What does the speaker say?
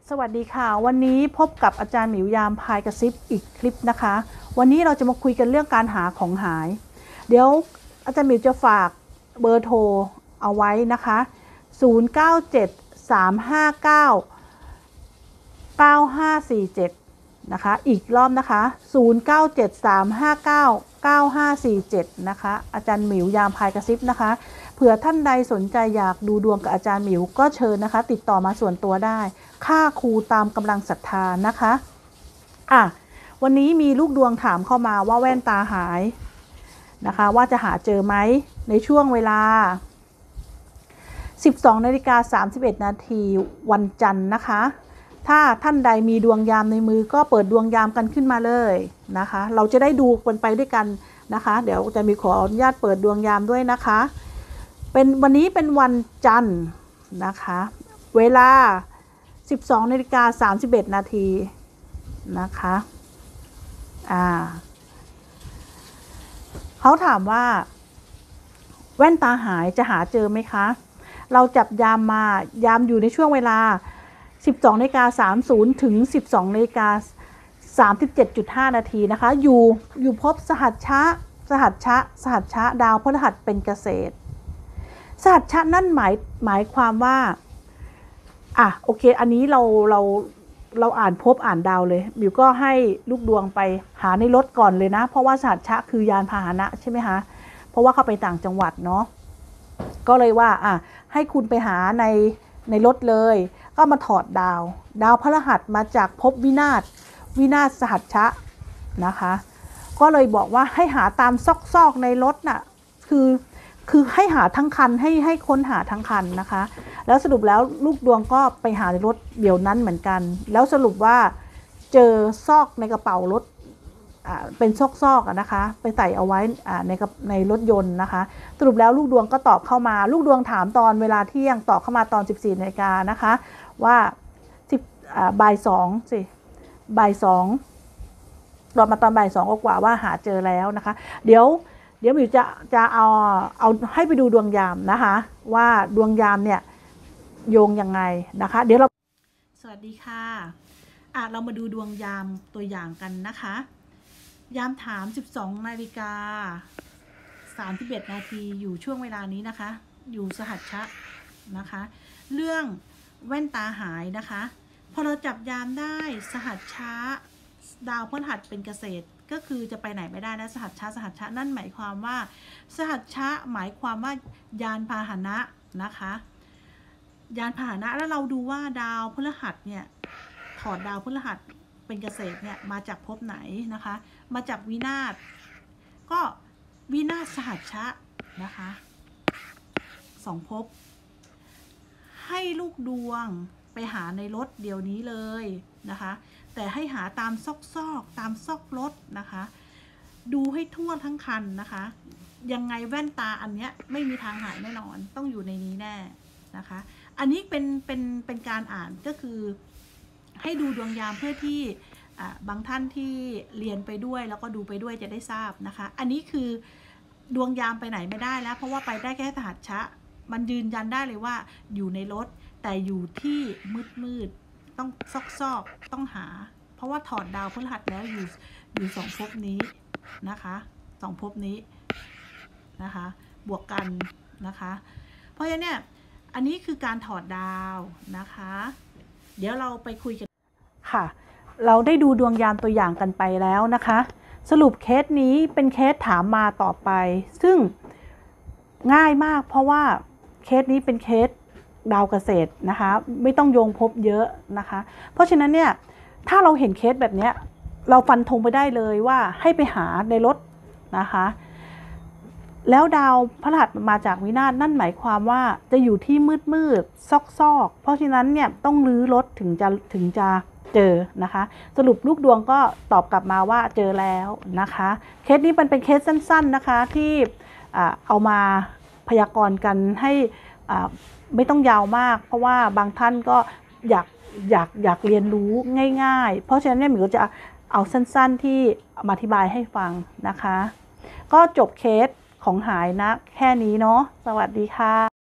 สวัสดีค่ะวันนี้พบกับอาจารย์หมิวยามพายกระซิบอีกคลิปนะคะวันนี้เราจะมาคุยกันเรื่องการหาของหายเดี๋ยวอาจารย์หมิวจะฝากเบอร์โทรเอาไว้นะคะ0973599547นะคะอีกรอบนะคะ0973599547นะคะอาจารย์หมิวยามพายกระซิบนะคะเผื่อท่านใดสนใจอยากดูดวงกับอาจารย์หมิวก็เชิญนะคะติดต่อมาส่วนตัวได้ค่าครูตามกำลังศรัทธานะคะวันนี้มีลูกดวงถามเข้ามาว่าแว่นตาหายนะคะว่าจะหาเจอไหมในช่วงเวลา 12:31 นาทีวันจันทร์นะคะถ้าท่านใดมีดวงยามในมือก็เปิดดวงยามกันขึ้นมาเลยนะคะเราจะได้ดูกันไปด้วยกันนะคะเดี๋ยวจะมีขออนุญาตเปิดดวงยามด้วยนะคะวันนี้เป็นวันจันทร์นะคะเวลา 12:31 นาทีนะคะเขาถามว่าแว่นตาหายจะหาเจอไหมคะเราจับยามอยู่ในช่วงเวลา 12:30 ถึง 12:37.5 นาทีนะคะอยู่พบสหัชชะดาวพฤหัสเป็นเกษตรสหัชชะนั่นหมายความว่าโอเคอันนี้เราอ่านพบอ่านดาวเลยมิวก็ให้ลูกดวงไปหาในรถก่อนเลยนะเพราะว่าสหัชชะคือยานพาหนะใช่ไหมคะเพราะว่าเข้าไปต่างจังหวัดเนาะก็เลยว่าให้คุณไปหาในรถเลยก็มาถอดดาวพฤหัสมาจากภพวินาศสหัชชะนะคะก็เลยบอกว่าให้หาตามซอกในรถน่ะคือให้หาทั้งคันให้ค้นหาทั้งคันนะคะแล้วสรุปแล้วลูกดวงก็ไปหาในรถเดี๋ยวนั้นเหมือนกันแล้วสรุปว่าเจอซอกในกระเป๋ารถเป็นซอกนะคะไปใส่เอาไว้ในรถยนต์นะคะสรุปแล้วลูกดวงก็ตอบเข้ามาลูกดวงถามตอนเวลาเที่ยงตอบเข้ามาตอน 14 นาฬิกานะคะว่าบ่าย 2ตอบมาตอนบ่าย 2กว่าว่าหาเจอแล้วนะคะเดี๋ยวมิวจะเอาให้ไปดูดวงยามนะคะว่าดวงยามเนี่ยโยงยังไงนะคะเดี๋ยวเราสวัสดีค่ะเรามาดูดวงยามตัวอย่างกันนะคะยามถาม 12:31 นาทีอยู่ช่วงเวลานี้นะคะอยู่สหัชชะนะคะเรื่องแว่นตาหายนะคะพอเราจับยามได้สหัชชะดาวพฤหัสเป็นเกษตรก็คือจะไปไหนไม่ได้นะสหัชชะนั่นหมายความว่าสหัชชะหมายความว่ายานพาหนะนะคะยานพาหนะแล้วเราดูว่าดาวพฤหัสเนี่ยถอดดาวพฤหัสเป็นเกษตรเนี่ยมาจากภพไหนนะคะมาจากวินาศก็วินาศสหัชชะนะคะ2 ภพให้ลูกดวงไปหาในรถเดี๋ยวนี้เลยนะคะแต่ให้หาตามตามซอกรถนะคะดูให้ทั่วทั้งคันนะคะยังไงแว่นตาอันเนี้ยไม่มีทางหายแน่นอนต้องอยู่ในนี้แน่นะคะอันนี้เป็นการอ่านก็คือให้ดูดวงยามเพื่อที่บางท่านที่เรียนไปด้วยแล้วก็ดูไปด้วยจะได้ทราบนะคะอันนี้คือดวงยามไปไหนไม่ได้แล้วเพราะว่าไปได้แค่สหัชชะมันยืนยันได้เลยว่าอยู่ในรถแต่อยู่ที่มืดต้องซอกต้องหาเพราะว่าถอดดาวพฤหัสแล้วอยู่2 ภพนี้นะคะ2 ภพนี้นะคะบวกกันนะคะเพราะฉะนั้นเนี่ยอันนี้คือการถอดดาวนะคะเดี๋ยวเราไปคุยกันค่ะเราได้ดูดวงยามตัวอย่างกันไปแล้วนะคะสรุปเคสนี้เป็นเคสถามมาต่อไปซึ่งง่ายมากเพราะว่าเคสนี้เป็นเคสดาวเกษตรนะคะไม่ต้องโยงภพเยอะนะคะเพราะฉะนั้นเนี่ยถ้าเราเห็นเคสแบบนี้เราฟันธงไปได้เลยว่าให้ไปหาในรถนะคะแล้วดาวพฤหัสมาจากวินาศนั่นหมายความว่าจะอยู่ที่มืดซอกเพราะฉะนั้นเนี่ยต้องรื้อรถถึงจะเจอนะคะสรุปลูกดวงก็ตอบกลับมาว่าเจอแล้วนะคะเคสนี้มันเป็นเคสสั้นๆนะคะที่เอามาพยากรณ์กันให้ไม่ต้องยาวมากเพราะว่าบางท่านก็อยากเรียนรู้ง่ายๆเพราะฉะนั้นเนี่ยหมิวจะเอาสั้นๆที่มาอธิบายให้ฟังนะคะก็จบเคสของหายนะแค่นี้เนาะสวัสดีค่ะ